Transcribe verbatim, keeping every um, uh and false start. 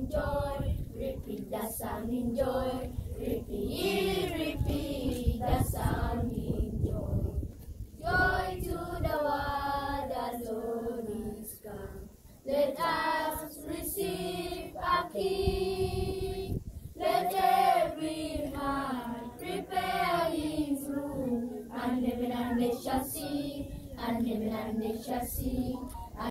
joy. Repeat the song in joy. Repeat, repeat the song in joy. Joy to the world, the Lord is come. Let us receive a King. Let every heart prepare his room. And heaven and earth shall see, and heaven and earth shall see,